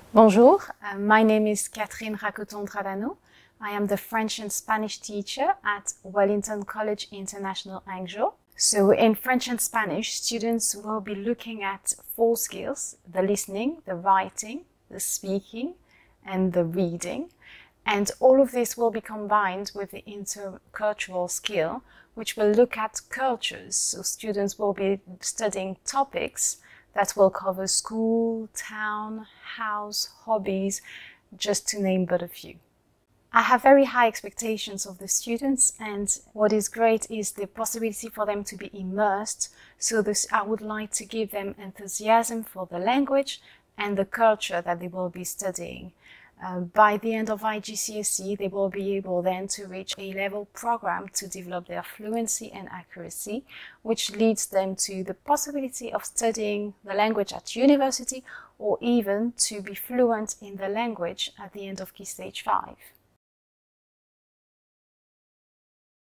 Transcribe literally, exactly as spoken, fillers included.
Bonjour, uh, my name is Rakotondradano. I am the French and Spanish teacher at Wellington College International Hangzhou. So in French and Spanish, students will be looking at four skills: the listening, the writing, the speaking, and the reading. And all of this will be combined with the intercultural skill, which will look at cultures. So students will be studying topics that will cover school, town, house, hobbies, just to name but a few. I have very high expectations of the students, and what is great is the possibility for them to be immersed. So this, I would like to give them enthusiasm for the language and the culture that they will be studying. Uh, by the end of I G C S E, they will be able then to reach a level program to develop their fluency and accuracy, which leads them to the possibility of studying the language at university, or even to be fluent in the language at the end of Key Stage five.